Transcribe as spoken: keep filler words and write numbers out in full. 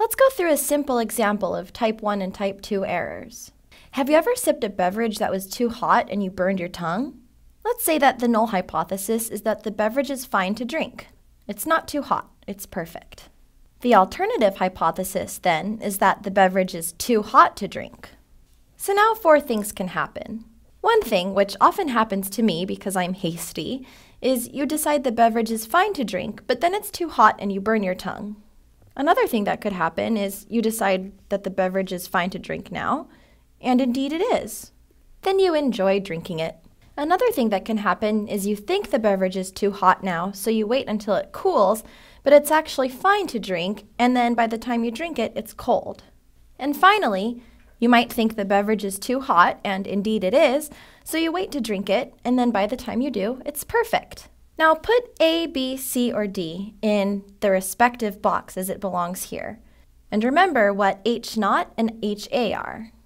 Let's go through a simple example of type one and type two errors. Have you ever sipped a beverage that was too hot and you burned your tongue? Let's say that the null hypothesis is that the beverage is fine to drink. It's not too hot, it's perfect. The alternative hypothesis, then, is that the beverage is too hot to drink. So now four things can happen. One thing, which often happens to me because I'm hasty, is you decide the beverage is fine to drink, but then it's too hot and you burn your tongue. Another thing that could happen is you decide that the beverage is fine to drink now, and indeed it is. Then you enjoy drinking it. Another thing that can happen is you think the beverage is too hot now, so you wait until it cools, but it's actually fine to drink, and then by the time you drink it, it's cold. And finally, you might think the beverage is too hot, and indeed it is, so you wait to drink it, and then by the time you do, it's perfect. Now put A, B, C, or D in the respective box as it belongs here. And remember what H naught and H A are.